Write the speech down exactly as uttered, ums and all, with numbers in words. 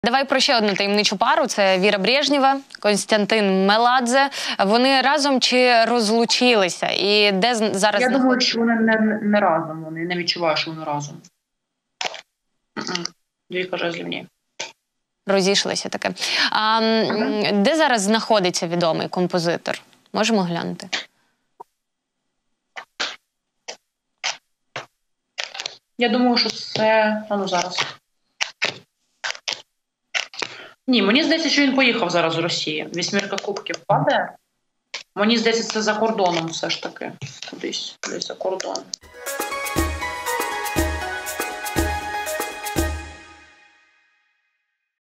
Давай про ще одну таємничу пару. Це Віра Брежнєва, Костянтин Меладзе. Вони разом чи розлучилися? І де зараз Я думаю, що вони не, не разом. Вони не відчувають, що вони разом. Двійка жезлів, ні. Розійшлися таке. А ага. Де зараз знаходиться відомий композитор? Можемо глянути? Я думаю, що це... А ну зараз. Ні, мені здається, що він поїхав зараз з Росії. Вісьмірка кубків падає. Мені здається, це за кордоном все ж таки. Кудись, десь за кордон.